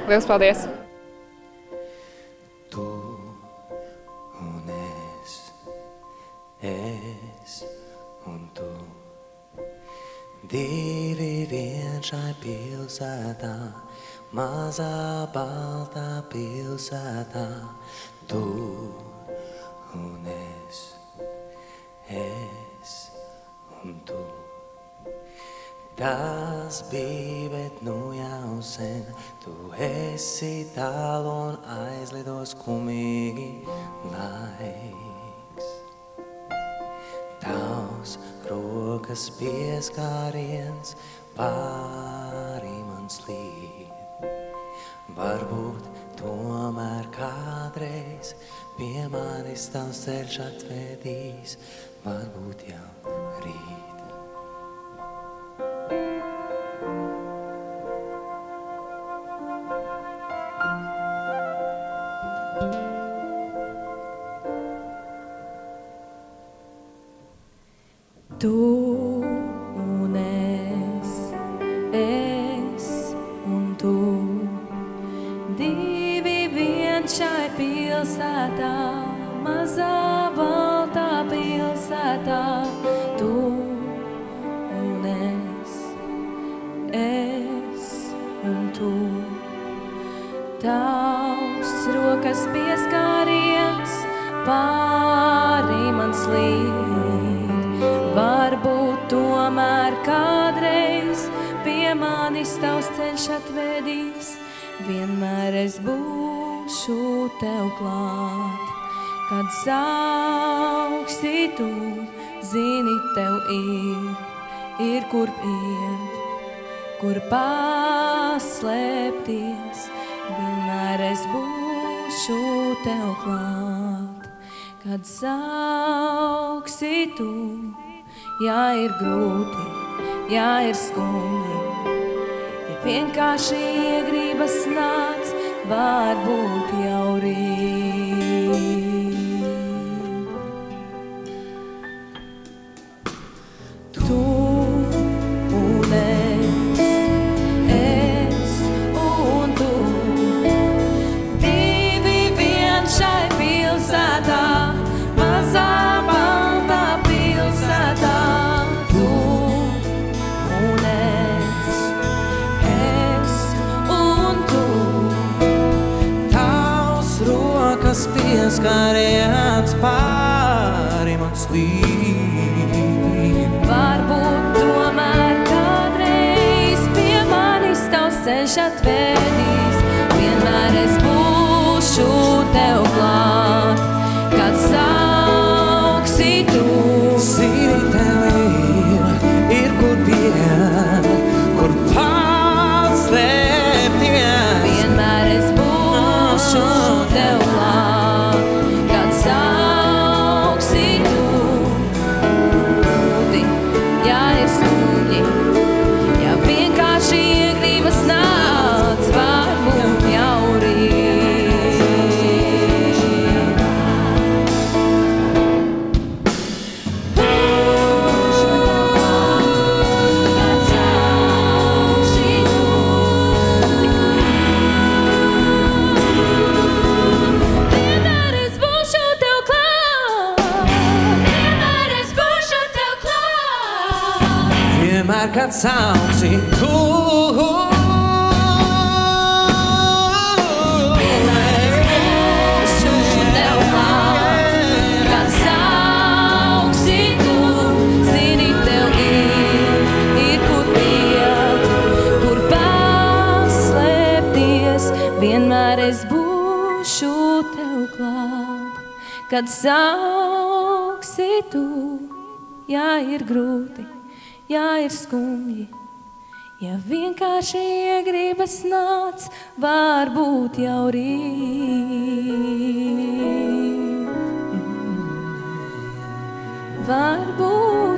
Liels paldies! Tu un es un tu. Divi vien šai pilsētā, mazā baltā pilsētā. Tu un es un tu. Tas bija, bet nu jau sen, tu esi tālu un aizlido skumīgi laiks. Tavs rokas pieskāriens pāri man slīd. Varbūt tomēr kādreiz pie manis tavs ceļš atvedīs, varbūt jau rīt. Tu un es un tu, divi vien šai pilsētā, mazā baltā pilsētā. Tu un es un tu, tavs rokas pieskāriens pāri man slīd. Varbūt tomēr kādreiz pie manis tavs ceļš atvedīs, vienmēr es būšu tev klāt. Kad sauksi tu, zini, tev ir kur iet, kur paslēpties, vienmēr es būšu tev klāt. Kad sauksi tu, ja ir grūti, ja ir skumji, ja vienkārši iegribas nāc, varbūt jau rīt. Tu un es un tu, divi vien šai pilsētā, mazā baltā pilsētā. Tu un es un tu, tavs rokas pieskāriens pāri man slīd. varbūt tomēr kādreiz pie manis tavs ceļš atvedīs, vienmēr es būšu tev klāt. Kad sauksi tu, Zini, tev ir kur vien, kur paslēpties. vienmēr es būšu tev klāt. Kad sauksi tu, ja ir skumji, ja vienkārši iegribas nāc, varbūt jau rīt. Vienmēr es būšu tev klāt, vienmēr es būšu tev klāt. Vienmēr, kad sauksi tu, Tev klāt, kad sauksi tu, zini, tev ir kur iet, kur paslēpties, vienmēr es būšu tev klāt. Kad sauksi tu, ja ir grūti, ja ir skumji, ja vienkārši iegribas nāc, varbūt jau rīt. Varbūt